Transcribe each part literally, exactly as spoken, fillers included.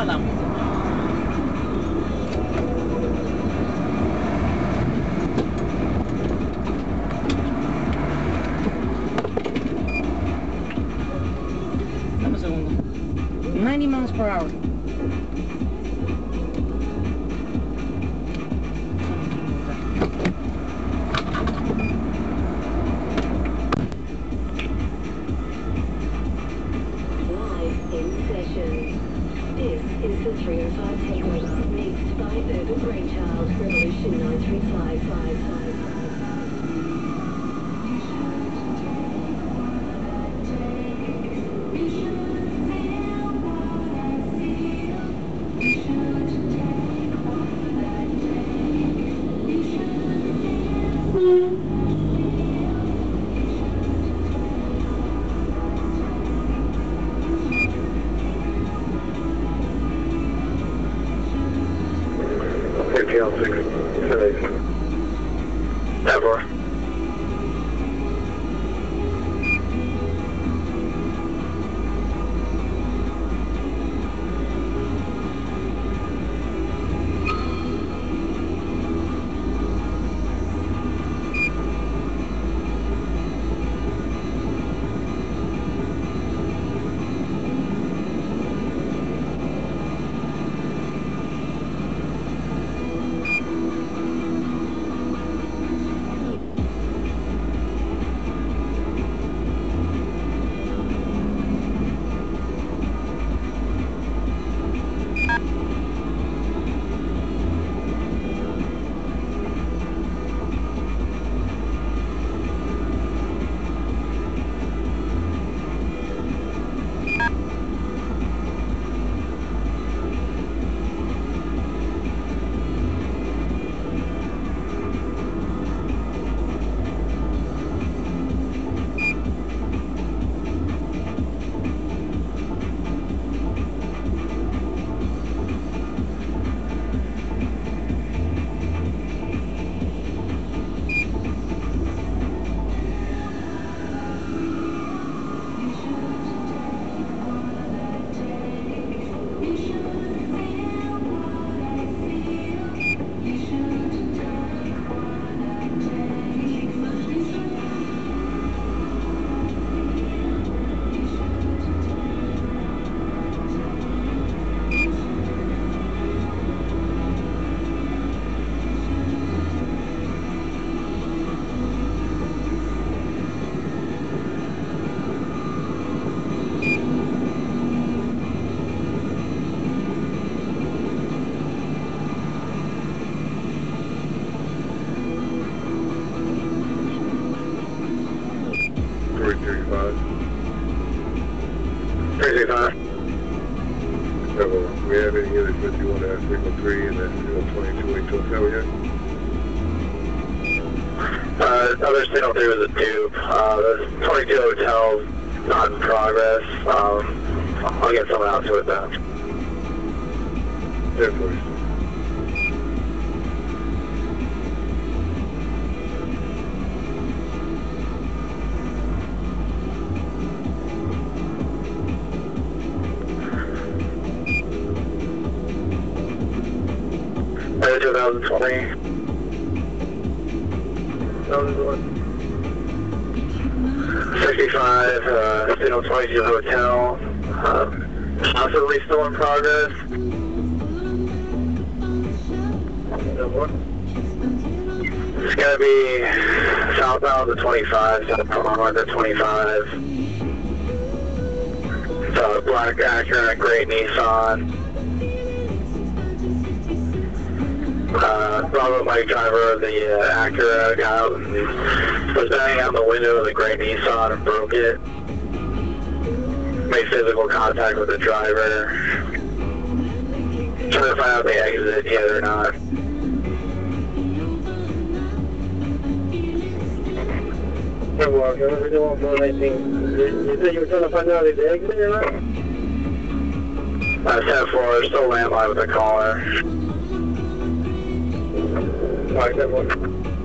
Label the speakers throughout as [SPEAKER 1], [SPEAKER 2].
[SPEAKER 1] madame. Dame un segundo. ninety miles per hour.
[SPEAKER 2] Is the three oh five takeover mixed by Urban Brainchild, Revolution nine three five five five.
[SPEAKER 3] six, seven, Ever. three thirty-five. three thirty-five. So, we have any units with you on that three one three and that zero twenty-two eight two hotel yet? Uh, other signal three was a tube. Uh, the twenty-two hotel's not in progress. Um, I'll get someone out to it then. ten forty-six. twenty twenty. sixty-five, uh, signal twenty-two hotel, um, possibly still in progress. It's gonna be southbound to twenty-five, southbound to twenty-five. It's a black Acura, gray Nissan. Uh, Bravo Mike driver of the uh, Acura got out and was banging out the window of the gray Nissan and broke it. Made physical contact with the driver. Trying to find out if they exited yet or not.
[SPEAKER 4] You said you were trying to find out if they exited or not?
[SPEAKER 3] Uh, ten four, still landline with the caller.
[SPEAKER 4] Alright, that one.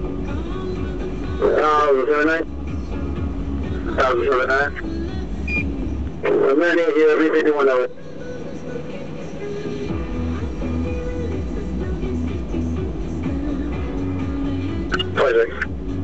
[SPEAKER 3] Uh, was it nine? That was seven nine?
[SPEAKER 4] I'm ready to hear everything you want to know.
[SPEAKER 3] twenty-six.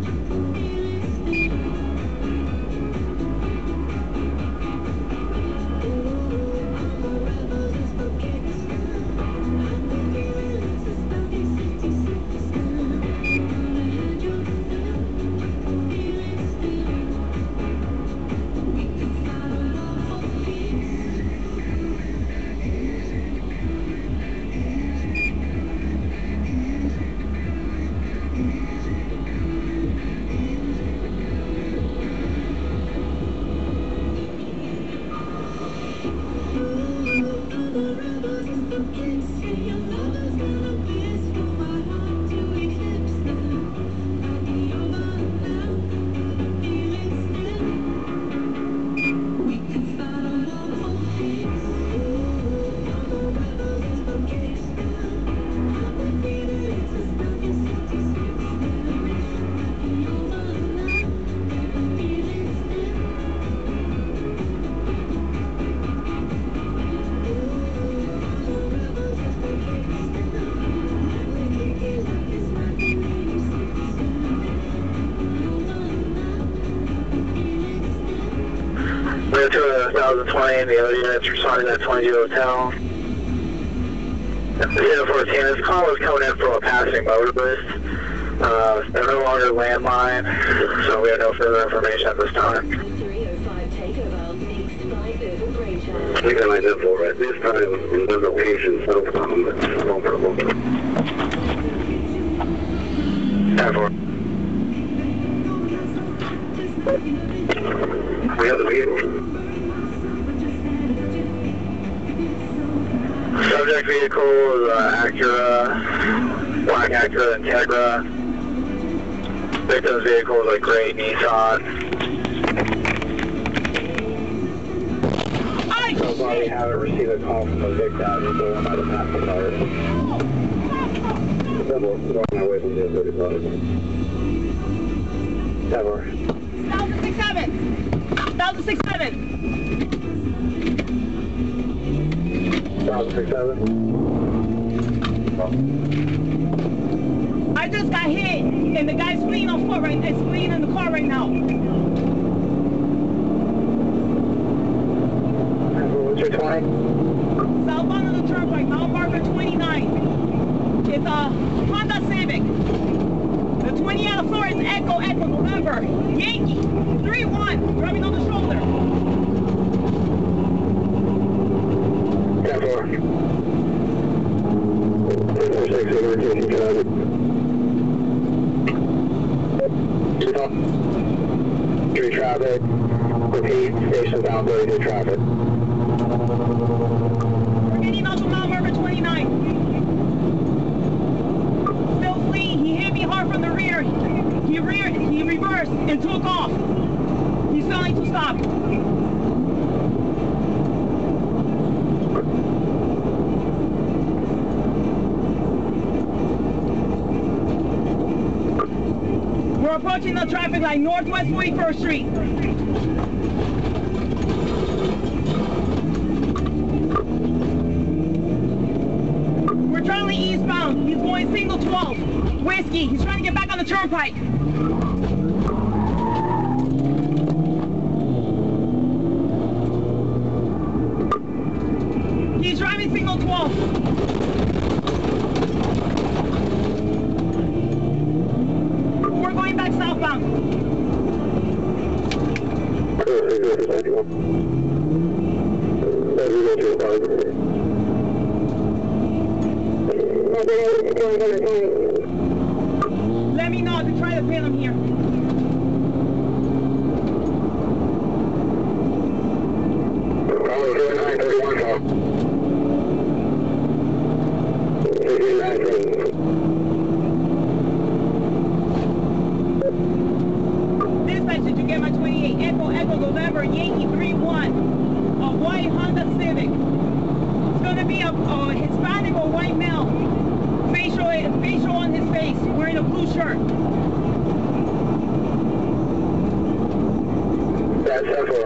[SPEAKER 3] We're to one thousand twenty, and the other units responding to that twenty hotel. zero fourteen, this call was coming in from a passing motorist. Uh, they're no longer landline, so we have no further information at this time.
[SPEAKER 2] three oh five takeover, next flight over Greychild.
[SPEAKER 4] I think I might have for at this time, there's no patient, so um, it's no problem.
[SPEAKER 3] ten four.
[SPEAKER 4] We have the vehicle.
[SPEAKER 3] Subject vehicle is uh, Acura, black Acura Integra. Victim's vehicle is a gray Nissan. So far we haven't received a call from the victim, so we're by the passing car.
[SPEAKER 4] I'm on my way from the thirty-five.
[SPEAKER 3] Never.
[SPEAKER 1] Thousand six seven. Thousand six seven.
[SPEAKER 3] Thousand six seven.
[SPEAKER 1] I just got hit, and the guy's fleeing on foot right. Is fleeing in the car right now.
[SPEAKER 3] What's your twenty?
[SPEAKER 1] Southbound on the turnpike, Mount Barbara twenty-nine. It's a Honda Civic. The twenty out of floor is Echo Echo November Yankee three one driving on the shoulder.
[SPEAKER 3] ten four.
[SPEAKER 4] six emergency traffic.
[SPEAKER 3] Street traffic. Repeat, station bound thirty-two traffic.
[SPEAKER 1] We're getting off of Mount Barbara twenty-nine. Still fleeing. He hit me hard from the rear. He rear he reversed and took off. He's failing to stop. We're approaching the traffic light, northwest forty-first Street. We're traveling eastbound. He's going single twelve. Whiskey. He's trying to get back on the turnpike. He's driving single twelve. We're going back southbound. Let me know to try to pin him here. Dispatch, did you get my twenty-eight? Echo Echo November Yankee three one. A white Honda Civic. It's going to be a, a Hispanic or white male. Facial, facial on his face, wearing a blue shirt.
[SPEAKER 3] That's ten four.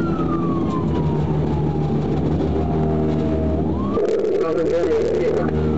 [SPEAKER 4] Nothing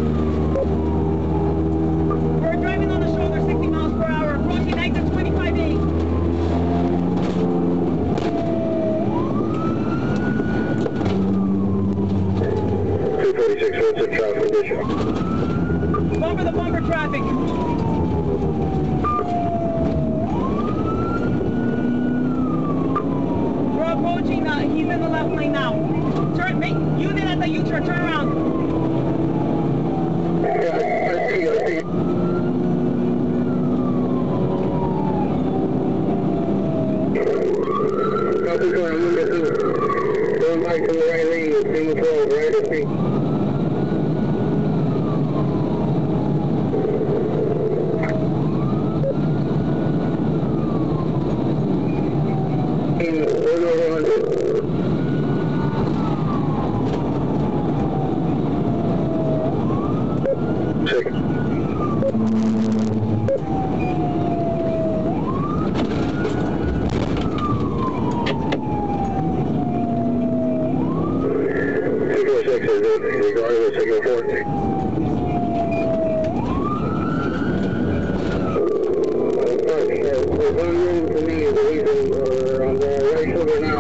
[SPEAKER 4] regarding the signal four. We're going to me, the reason we're on the right shoulder now.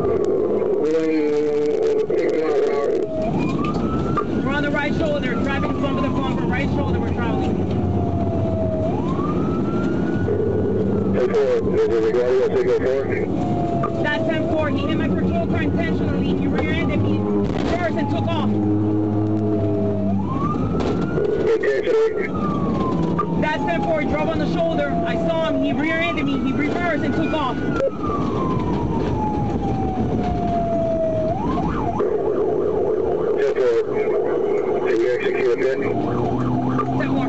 [SPEAKER 4] We're six miles an hour.
[SPEAKER 1] We're on the right shoulder, driving bumper to bumper, right shoulder, we're traveling.
[SPEAKER 4] ten four, this is regarding the signal four.
[SPEAKER 1] That's ten four, he hit my patrol car intentionally, he rear-ended me first and took off.
[SPEAKER 4] Intentionally?
[SPEAKER 1] That's ten four, he drove on the shoulder, I saw him, he rear-ended me, he reversed and took off.
[SPEAKER 4] ten four, can you execute a bit?
[SPEAKER 1] ten four.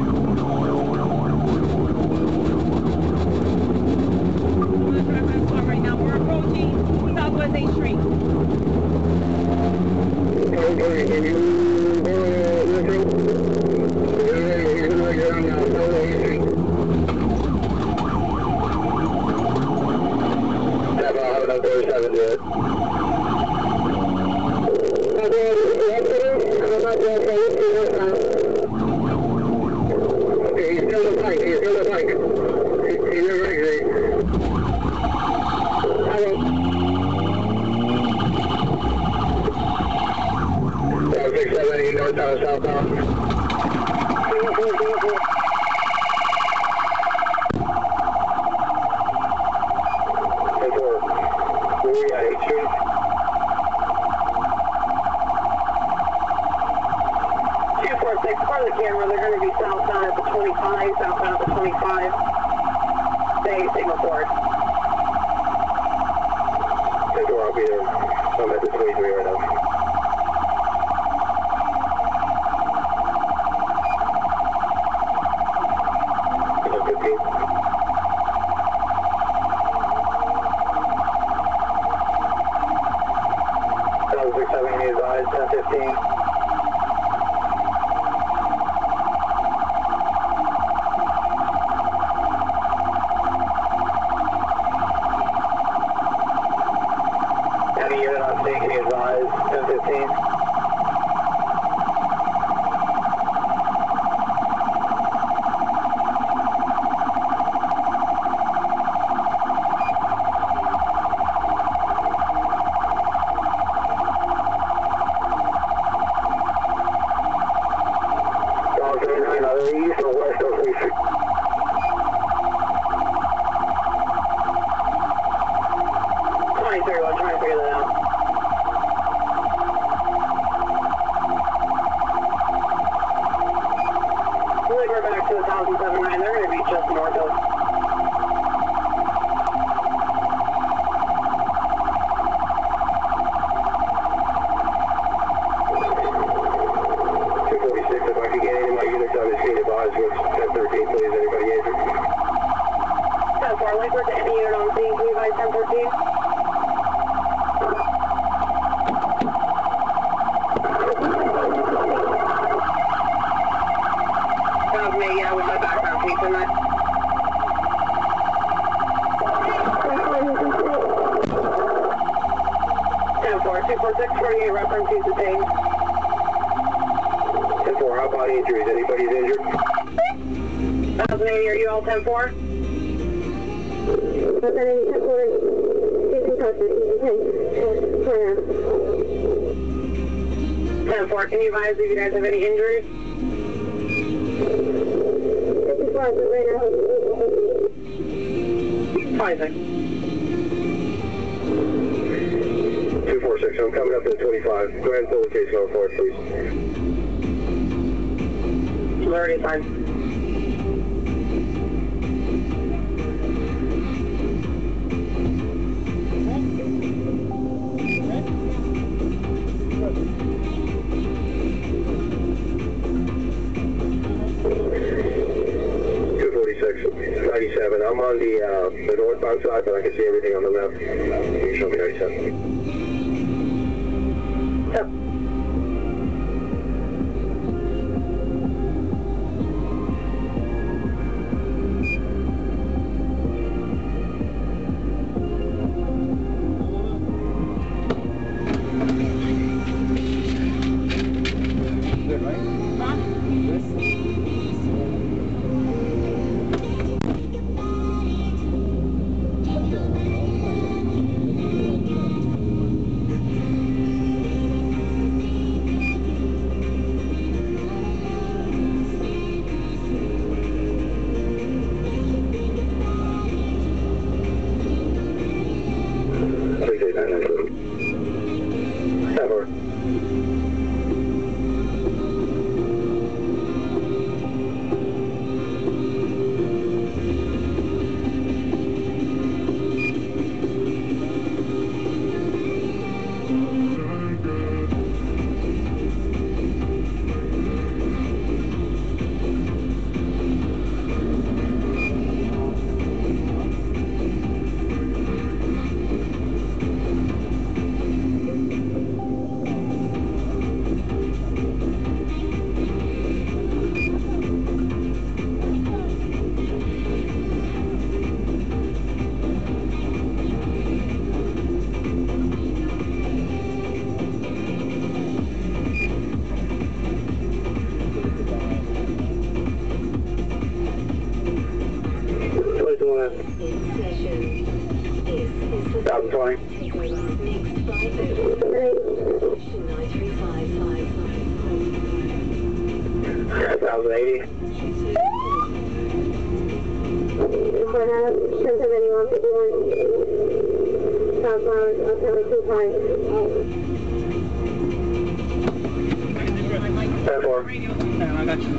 [SPEAKER 1] I'm gonna drive my car right now, we're approaching Southwest eighth Street.
[SPEAKER 4] Okay, can you go to the neutral? He's going to get on now, Southwest eighth Street. Have a thirty-seven to it. Okay, he's still the pike, he's still the pike. He, he never exited. Hello. six seven eight northbound, southbound. ten four, we're at eighth Street.
[SPEAKER 5] two four six, part of the camera, they're going to be southbound at the twenty-five, southbound at the twenty-five. Stay signal forward.
[SPEAKER 4] ten four, I'll be there. I'm at the twenty-three right now. six seven eight advised, ten fifteen. Any unit on scene, can you advise, ten fifteen? East or west of eighth Street?
[SPEAKER 5] twenty-three, I'm trying to figure that out. I believe we're back to the one thousand seventy-nine, they're going to be just north of.
[SPEAKER 4] two forty-six, if I could get any of my units on the scene advised with ten thirteen, please, anybody injured?
[SPEAKER 5] ten four, Lakewood to any unit on scene, can you advise ten fourteen? That was me, yeah, with my background piece in that. ten four, two four six, forty-eight, reference, he's detained.
[SPEAKER 4] ten four, how about injuries? Anybody's injured?
[SPEAKER 5] one thousand eighty, are you all ten four? ten four, can you advise if you guys have any injuries? five six.
[SPEAKER 4] two four six, I'm coming up to the twenty-five. Go ahead and pull the case going forward, please.
[SPEAKER 5] Already fine.
[SPEAKER 4] two forty-six, ninety-seven. I'm on the, uh, the northbound side, but I can see everything on the left. Can you show me ninety-seven?
[SPEAKER 5] Yep.
[SPEAKER 3] unit.
[SPEAKER 2] In session. This is the
[SPEAKER 3] thousand twenty.
[SPEAKER 2] takeover. Next flight over. Revolution nine three five five five.
[SPEAKER 3] thousand eighty.
[SPEAKER 5] For now, ten seventy-one fifty-one. South Flowers, October two five.
[SPEAKER 3] ten four.
[SPEAKER 1] Radio. I got you.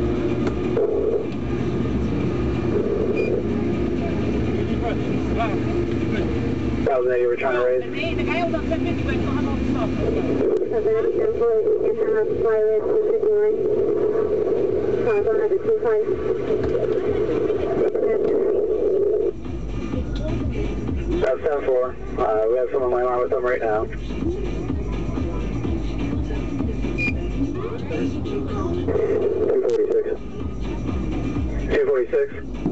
[SPEAKER 3] thousand eighty, we're trying to raise.
[SPEAKER 1] The guy- the guy was on ten fifty, but I still have all the stuff.
[SPEAKER 5] Seven, ten four, Antenna, Flyway, two fifty-one. South Flowers, two five.
[SPEAKER 3] That's ten four. Uh, we have someone line out with them right now. two forty-six. two forty-six.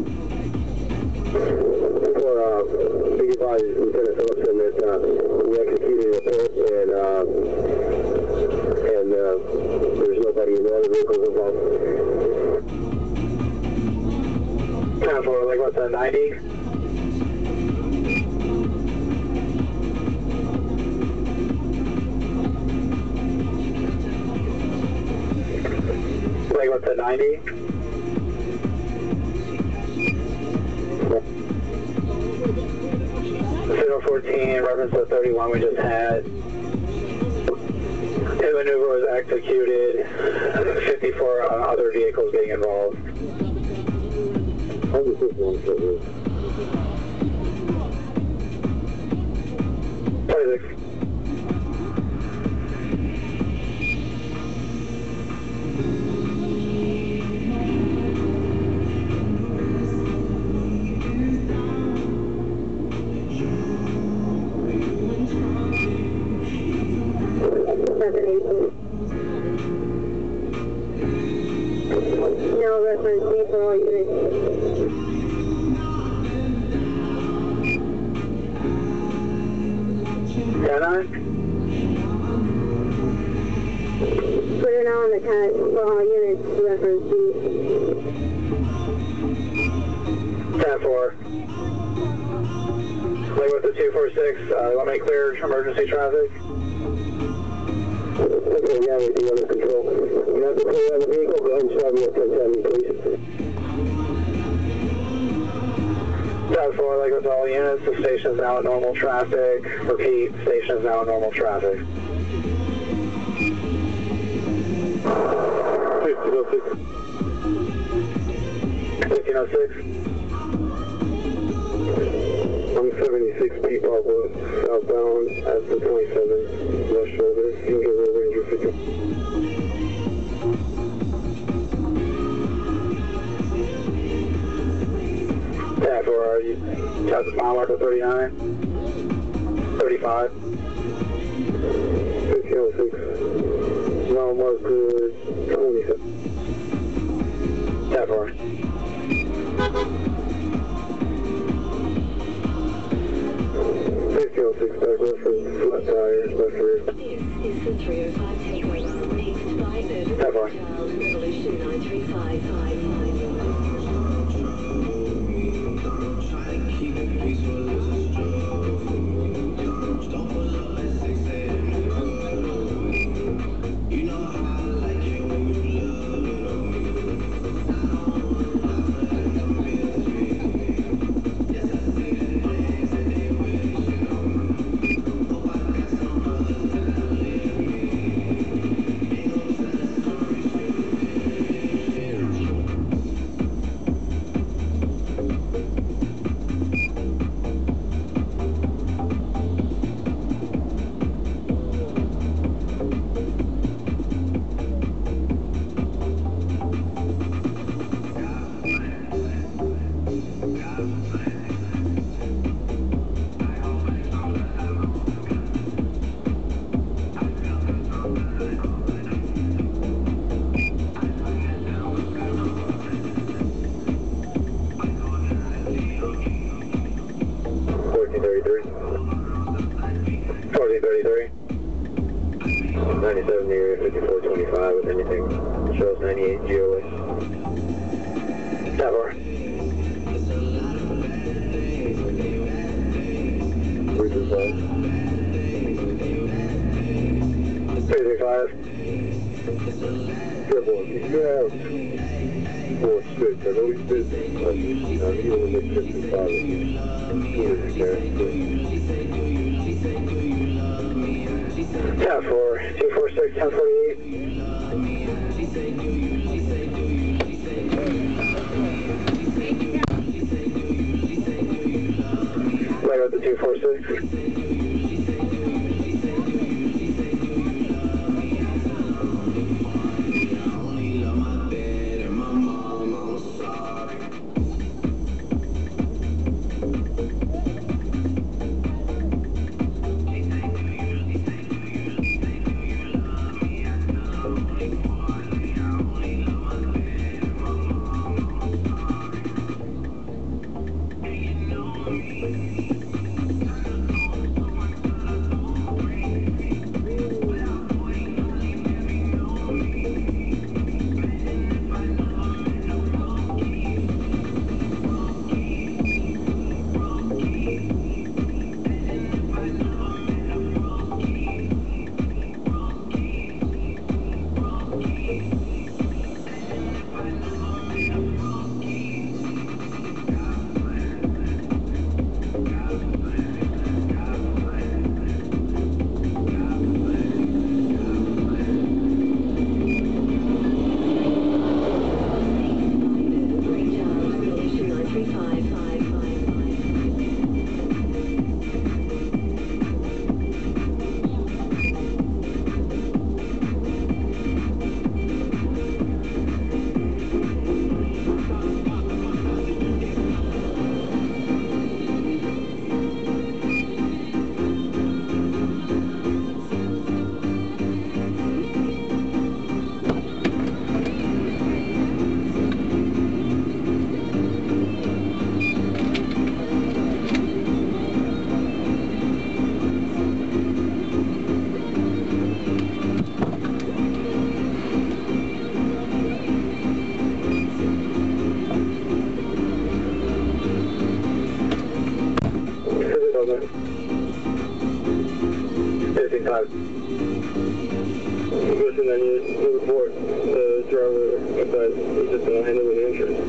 [SPEAKER 3] For, uh, be advised, Lieutenant Phillipson, that, uh, we executed a report and, uh, and, uh, there's nobody in the other vehicles involved. ten four, like what's that, ninety? Like what's at ninety? Signal fourteen, reference to thirty-one we just had. The maneuver was executed. fifty-four uh, other vehicles being involved. twenty-six.
[SPEAKER 5] Seven eighteen. No reference made for all units.
[SPEAKER 3] ten nine?
[SPEAKER 5] Put it on the cat for all units, reference B.
[SPEAKER 3] ten four. Like with the two forty-six, uh, let me clear emergency traffic. Okay, yeah, everything under control. You have to clear out the vehicle, go ahead and start me at ten seventy, please. ten four, like with all units, the station is now at normal traffic. Repeat, station is now at normal traffic. fifteen oh six. fifteen oh six. I'm seventy-six P Papa, southbound at the twenty-seven, left shoulder, Inga River, Ranger fifty. Yeah, for are you? That's mile marker thirty-nine, thirty-five. fifteen oh six, mile marker twenty-seven. Yeah, for fifteen oh six, back left for flat tires, left rear.
[SPEAKER 2] This is the three oh five takeover. Next flight over.
[SPEAKER 3] That far.
[SPEAKER 2] Charles, Revolution nine three five five five.
[SPEAKER 3] ninety-seven near fifty-four twenty-five with anything. Shows ninety-eight G O A. Tower. three five. Triple, you have four six. I know he's busy. But, you know, you only make fifty-five. As soon as you can.
[SPEAKER 4] Yeah, for two four six, ten forty-eight. Right at the two four six. fifty-five. Listen, I need to report the driver that just been handling the insurance.